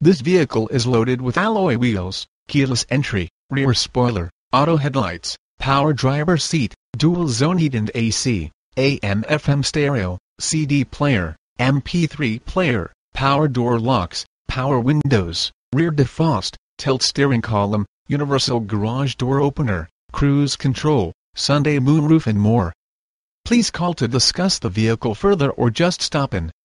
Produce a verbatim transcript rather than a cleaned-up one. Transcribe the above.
This vehicle is loaded with alloy wheels, keyless entry, rear spoiler, auto headlights, power driver seat, dual zone heat and A C, A M F M stereo, C D player, M P three player, power door locks, power windows, rear defrost, tilt steering column, universal garage door opener, cruise control, Sunday moonroof and more. Please call to discuss the vehicle further or just stop in.